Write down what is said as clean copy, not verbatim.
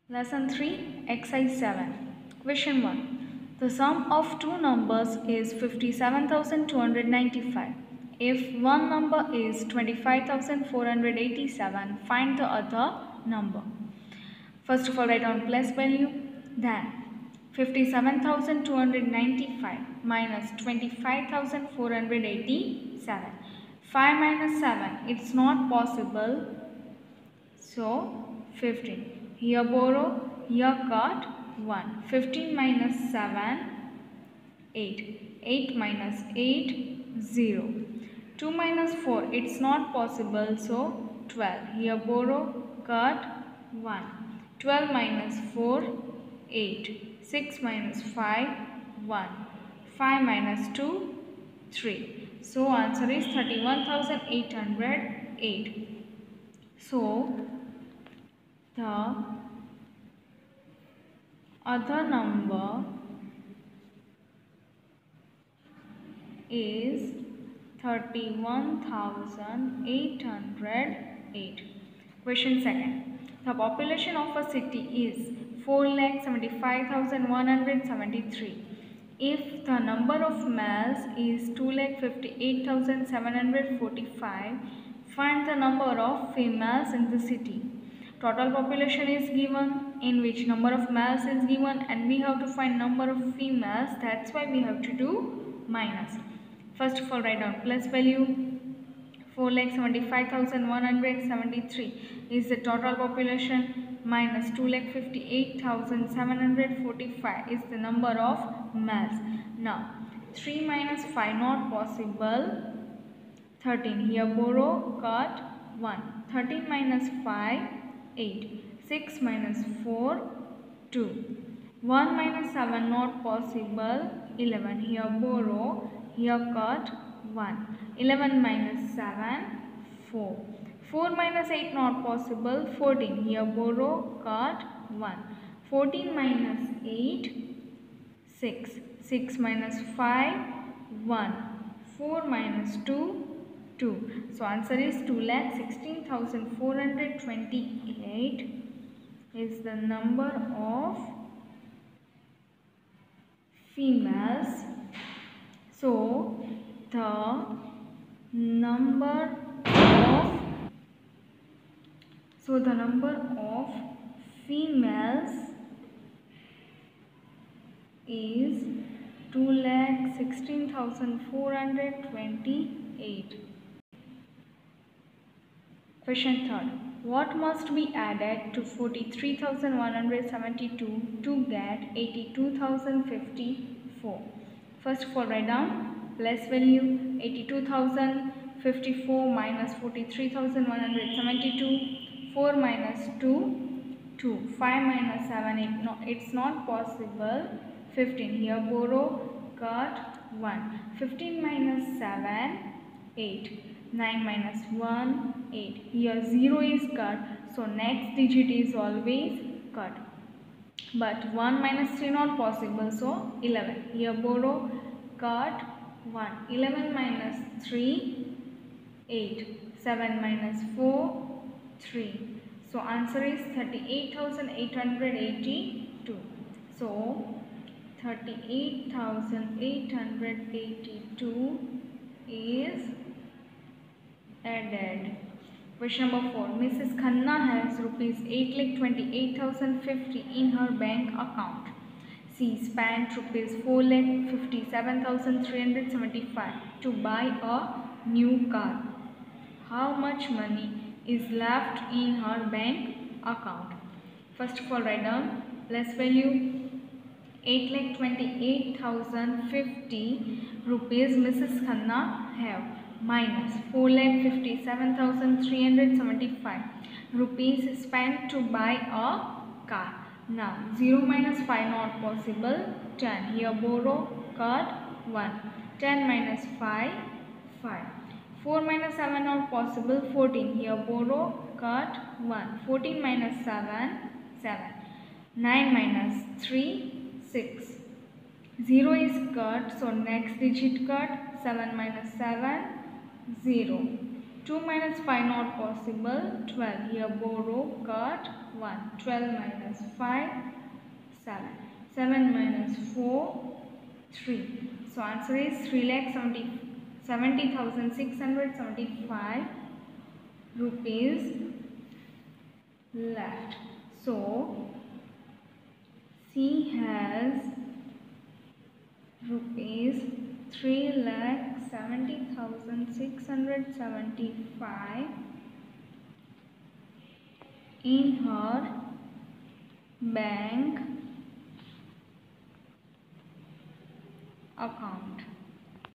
Lesson 3, Exercise 7. Question 1. The sum of two numbers is 57,295. If one number is 25,487, find the other number. First of all, write down place value. Then 57,295 minus 25,487. 5 minus 7. It's not possible. So 15. Here borrow, here cut 1. 15 minus 7, 8. 8 minus 8, 0. 2 minus 4, it's not possible, so 12. Here borrow, cut 1. 12 minus 4, 8. 6 minus 5, 1. 5 minus 2, 3. So answer is 31,808. So the other number is 31,808. Question 2. The population of a city is 4,75,173. If the number of males is 2,58,745, find the number of females in the city. Total population is given, in which number of males is given, and we have to find number of females. That's why we have to do minus. First of all, write down plus value. 4,75,173 is the total population, minus 2,58,745 is the number of males. Now 3 minus 5 not possible. 13. Here borrow, cut 1. 13 minus 5, 8. 6 minus 4, 2. 1 minus 7 not possible. 11. Here borrow, here cut 1. 11 minus 7, 4. 4 minus 8 not possible. 14. Here borrow, cut 1. 14 minus 8, 6. 6 minus 5, 1. 4 minus 2, 2. So answer is 2,16,428 is the number of females. So the number of females is 2,16,428. Question 3. What must be added to 43,172 to get 82,054? First of all, write down place value. 82,054 minus 43,172. 4 minus 2, 2. 5 minus 7, 8. No, it's not possible. 15. Here borrow, cut 1. 15 minus 7, 8. 9 minus 1, 8. Here 0 is cut, so next digit is always cut. But 1 minus 3 not possible, so 11. Here borrow, cut 1. 11 minus 3, 8. 7 minus 4, 3. So answer is 38,882. So 38,882 is added. Question number 4. Mrs. Khanna has rupees 8,28,050 in her bank account. She spent rupees 4,57,375 to buy a new car. How much money is left in her bank account? First of all, write down place value. 8,28,050 rupees Mrs. Khanna have, minus 4,57,375 rupees spent to buy a car. Now 0 minus 5 not possible. 10. Here borrow, cut 1. 10 minus 5, 5. 4 minus 7 not possible. 14. Here borrow, cut 1. 14 minus 7, 7. 9 minus 3, 6. 0 is cut, so next digit cut. 7 minus 7, 0. 2 minus 5 not possible. 12. Here borrow, cut 1. 12 minus 5, 7. 7 minus 4, 3. So answer is 3,70,675 rupees left. So C has rupees 3,70,675 in her bank